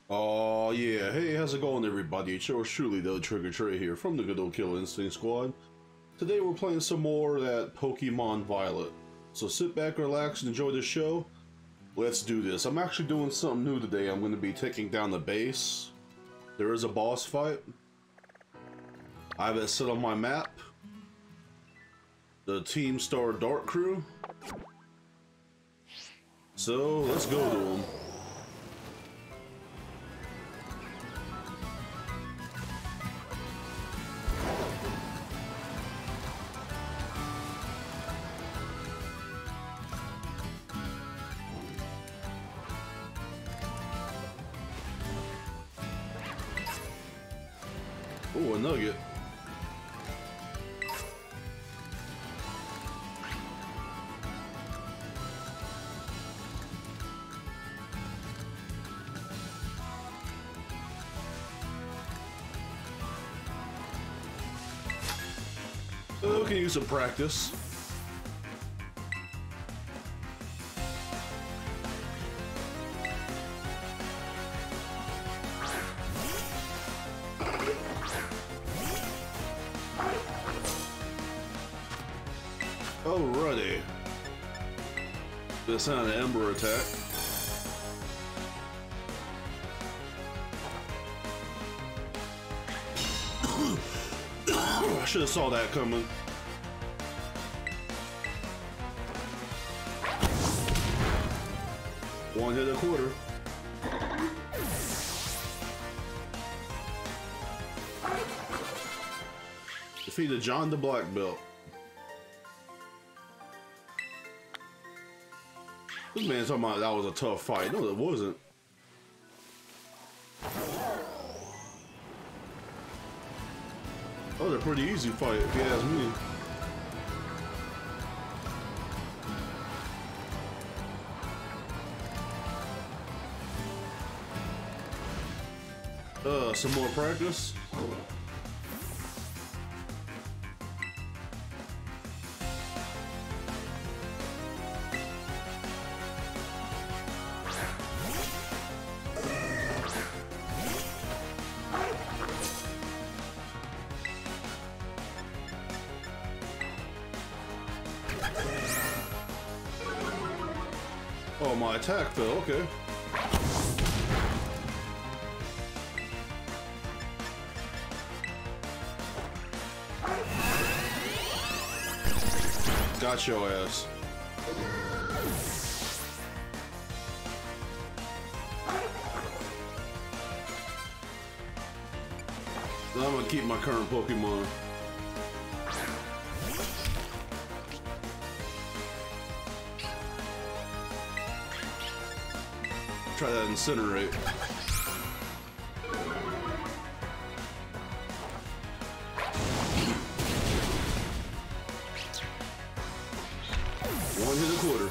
Oh yeah, hey, how's it going everybody? It's yours truly, the Trigger Trey here from the Good Old Kill Instinct Squad. Today we're playing some more of that Pokemon Violet. So sit back, relax, and enjoy the show. Let's do this. I'm actually doing something new today. I'm going to be taking down the base. There is a boss fight. I have it set on my map. The Team Star Dark Crew. So let's go to them. Oh, a nugget. Oh, we can use some practice. Alrighty. This on an Ember attack. I should have saw that coming. One hit a quarter. Defeated John the Black Belt. This man's talking about that was a tough fight. No, it wasn't. Oh, they're pretty easy fight if you ask me. Some more practice. Oh, my attack fell, okay. Got your ass. I'm gonna keep my current Pokemon. Try that Incinerate. One hit a quarter.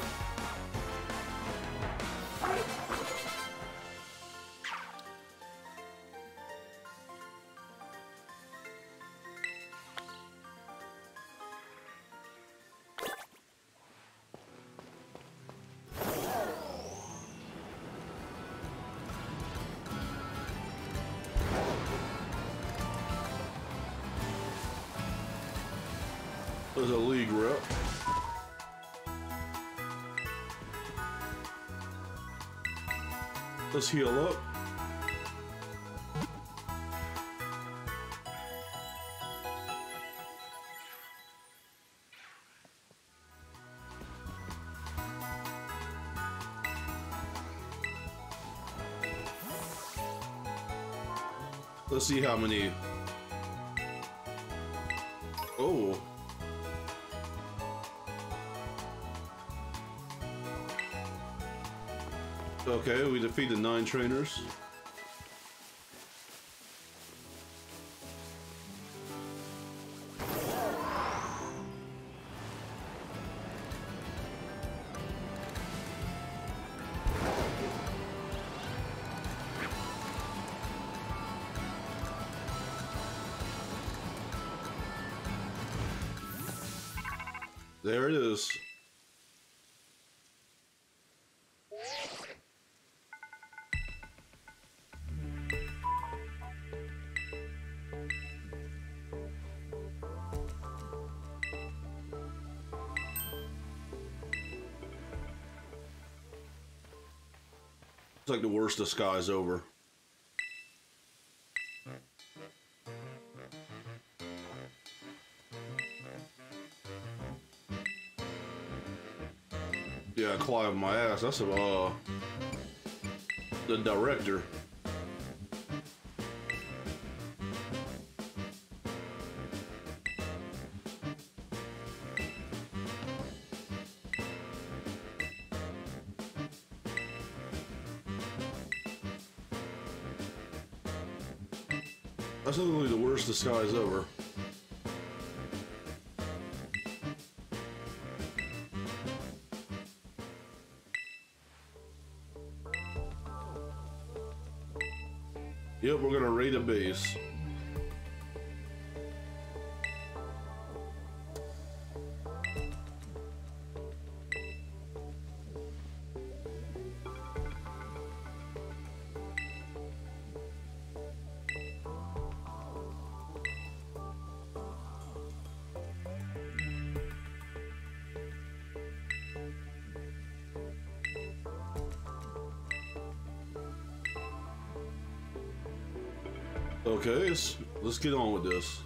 There's a league rep. Let's heal up. Let's see how many. Oh. Okay, we defeated 9 trainers. There it is. It's like the worst disguise over. Yeah, Clive my ass. That's the director. That's literally the worst disguise ever. Yep, we're gonna raid a base. Okay, let's get on with this.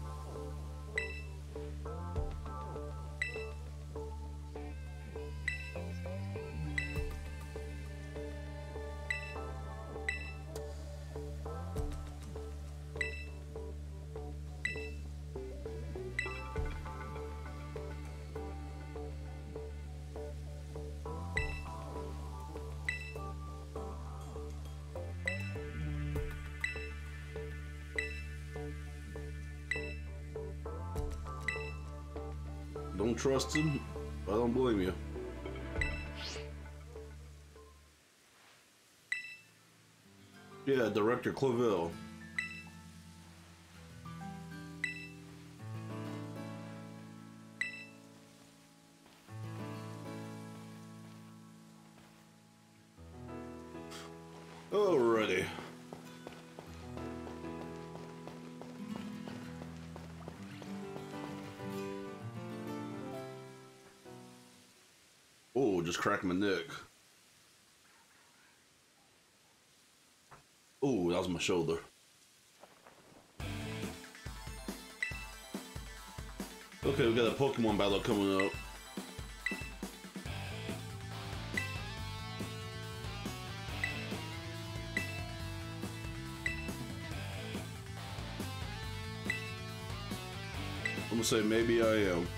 Don't trust him. I don't blame you. Yeah, Director Clavel. Alrighty. Oh, just cracked my neck. Oh, that was my shoulder. Okay, we got a Pokemon battle coming up. I'm gonna say maybe I am.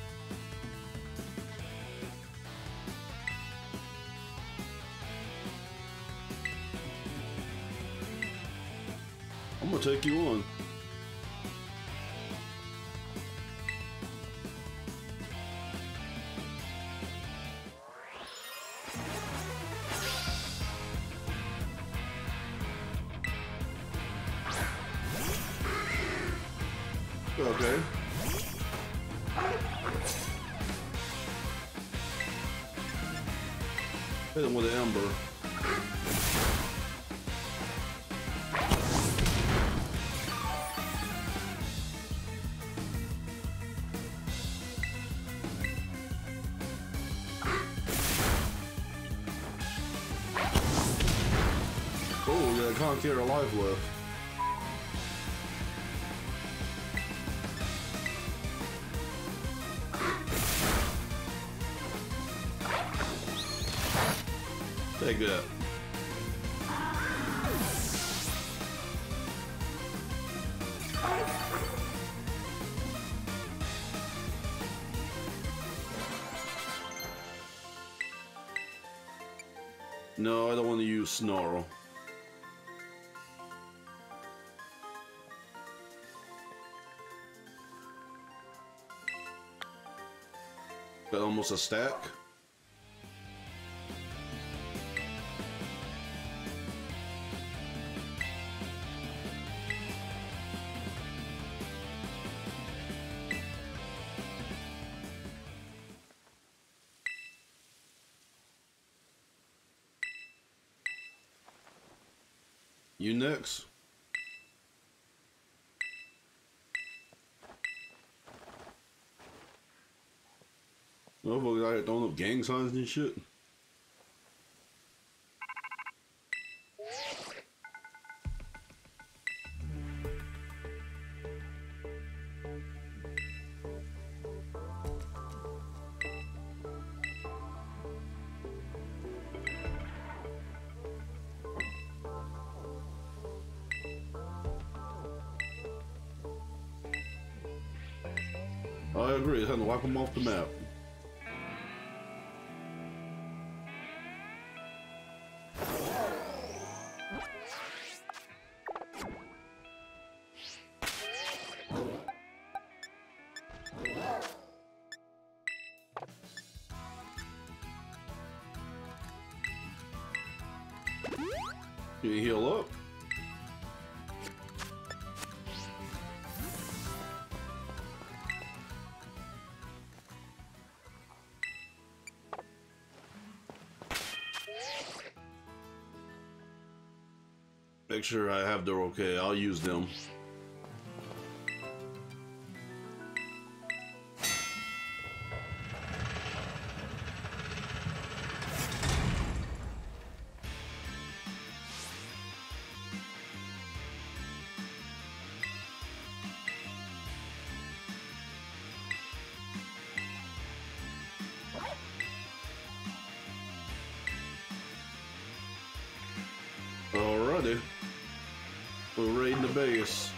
I'm gonna take you on. Okay. Hit him with an ember. Oh, we got a Conqueror alive left. Take that. No, I don't want to use Snarl. Got almost a stack. You next. Oh, but I throwing up gang signs and shit. I agree, it's time to wipe them off the map. Can you heal up? Make sure I have their okay, I'll use them. Alrighty. We're raiding the base.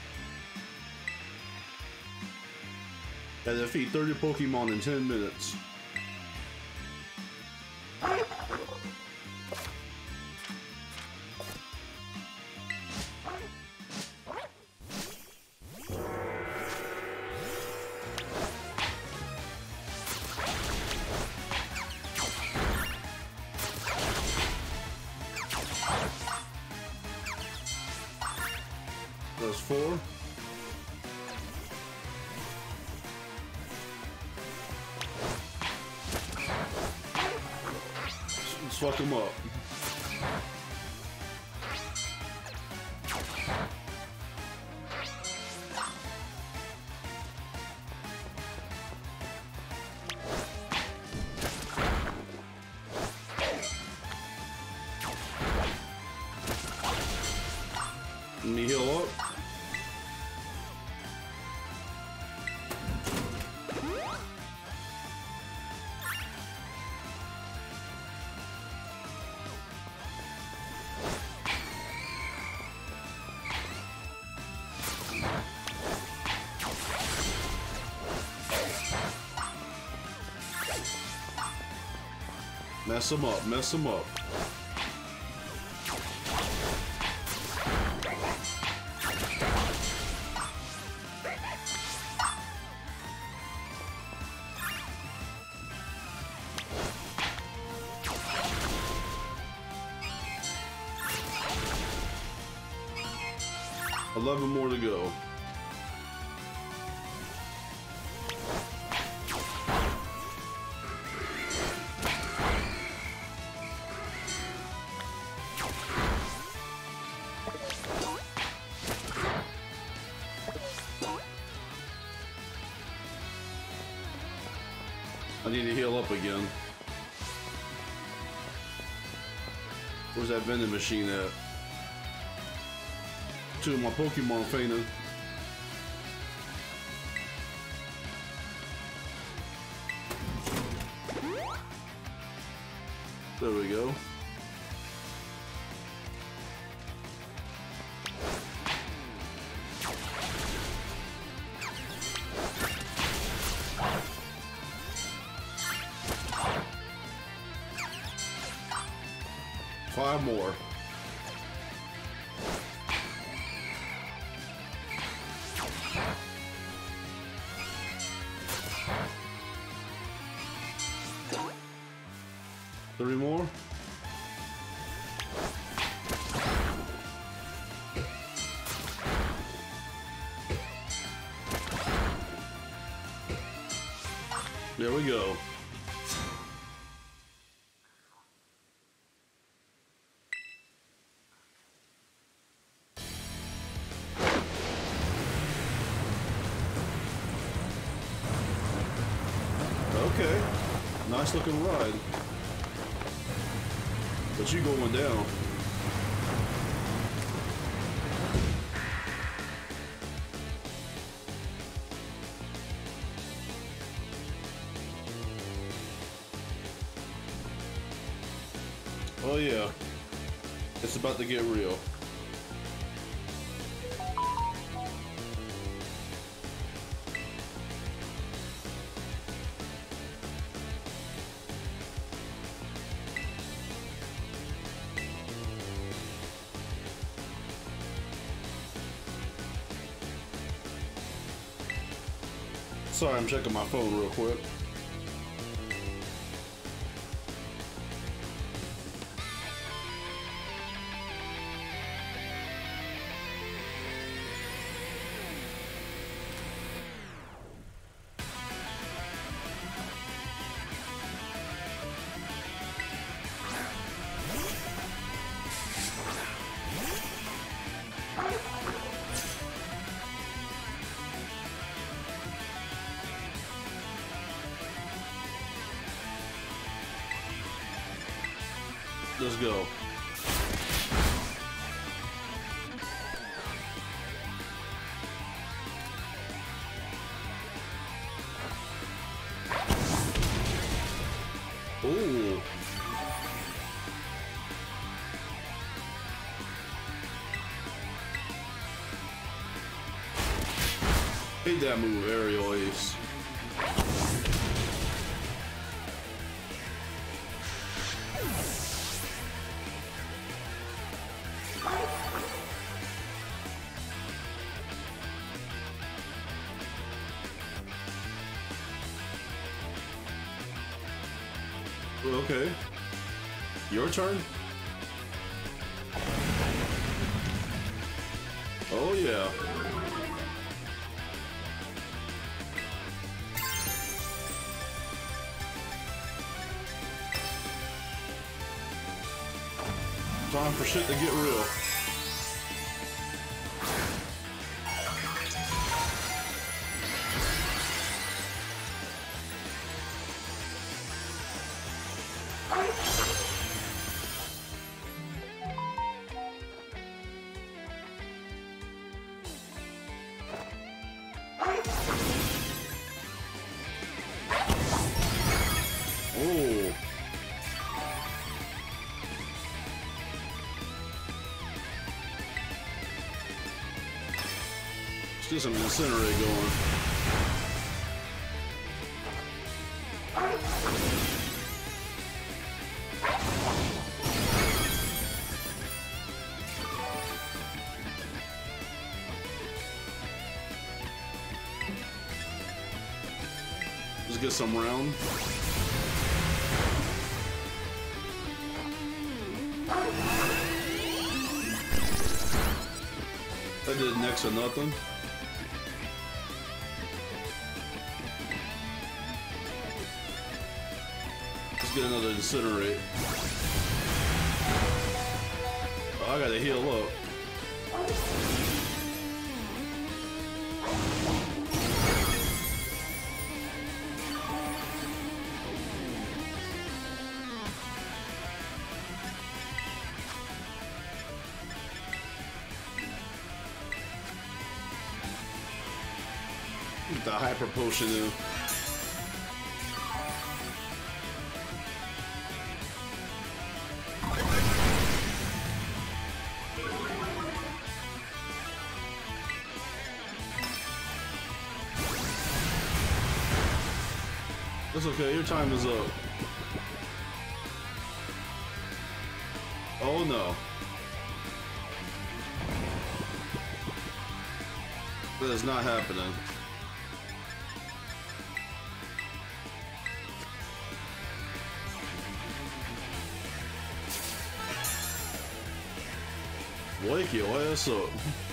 Gotta defeat 30 Pokemon in 10 minutes. That's 4. Let's fuck him up. Let me heal up. Mess him up, mess him up. $11 more to go. I need to heal up again. Where's that vending machine at? Two of my Pokemon fainted. There we go. Five more. Three more. There we go. Okay, nice looking ride. But you going down. Oh yeah, it's about to get real. Sorry, I'm checking my phone real quick. Let's go. Ooh. Hate that move, aerial ace. Okay. Your turn? Oh yeah. Time for shit to get real. Oh. Let's get some incinerate going. Let's get some round. That did next to nothing. Let's get another incinerate. Oh, I gotta heal up. Get the hyper potion in. That's okay, your time is up. Oh no. That is not happening. Wake your ass up.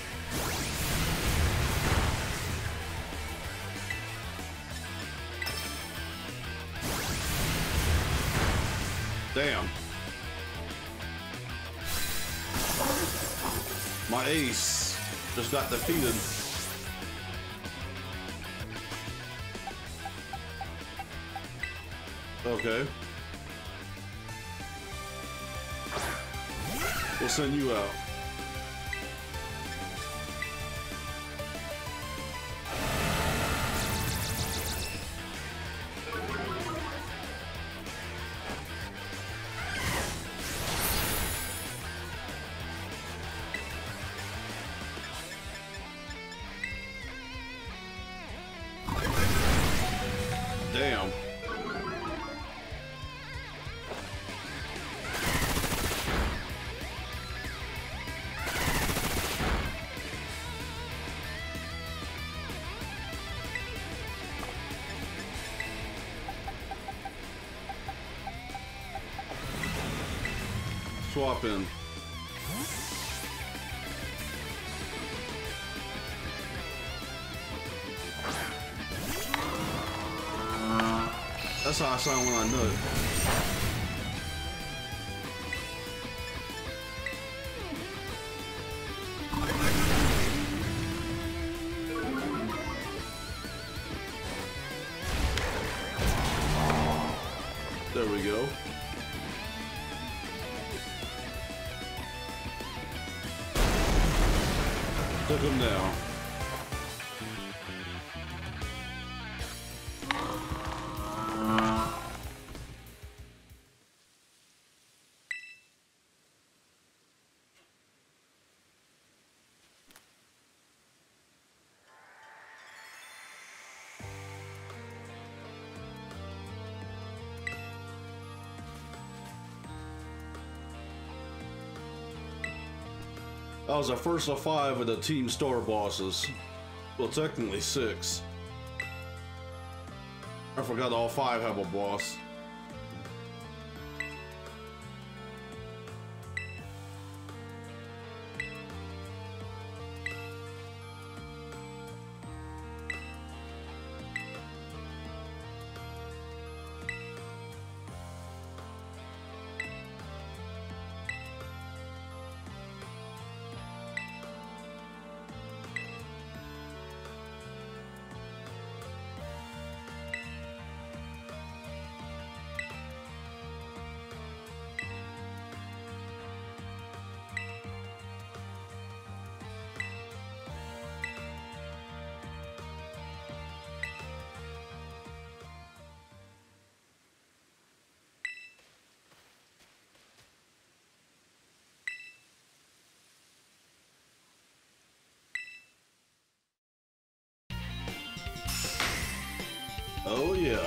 Damn. My ace just got defeated. Okay. We'll send you out. Damn. swap in. That's how I sound when I nut. There we go. Took him down. That was the first of 5 of the Team Star bosses. Well, technically 6. I forgot all 5 have a boss. Oh yeah.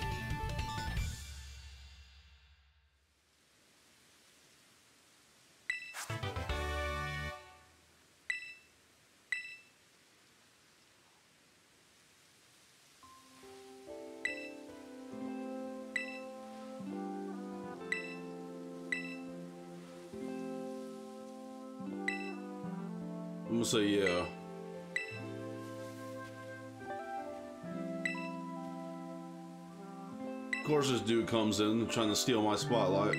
I'm gonna say yeah. Of course this dude comes in trying to steal my spotlight.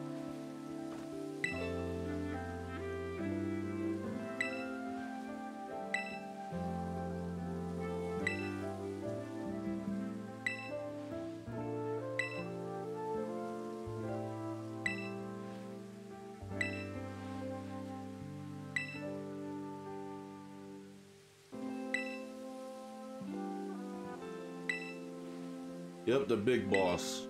Yep, the big boss.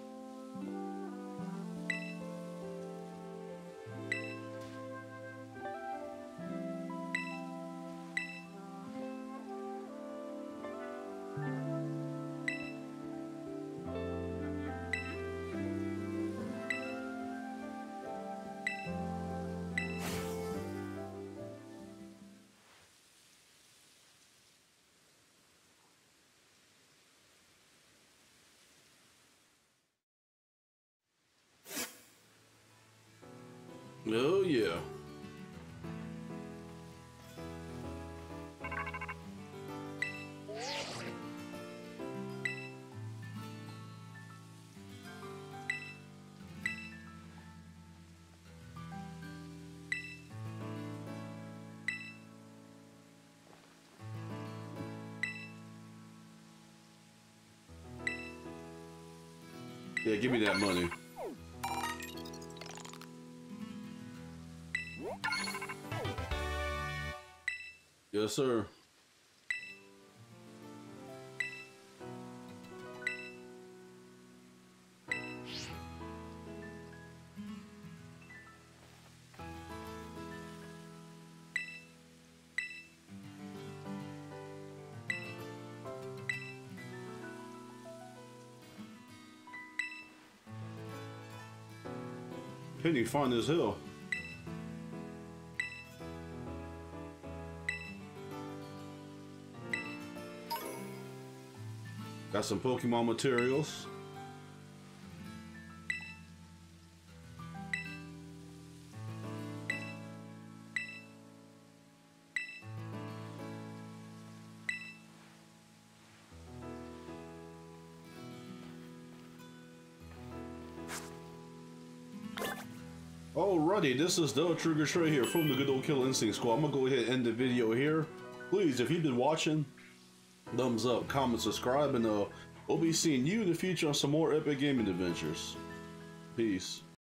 Oh yeah. Yeah, give me that money. Yes, sir. Penny fun as hell. Got some Pokemon materials. Alrighty, this is the Trigger Trey here from the Good Old Kill Instinct Squad. I'm gonna go ahead and end the video here. Please, if you've been watching, thumbs up, comment, subscribe, and we'll be seeing you in the future on some more epic gaming adventures. Peace.